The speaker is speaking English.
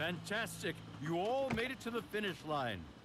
Fantastic! You all made it to the finish line.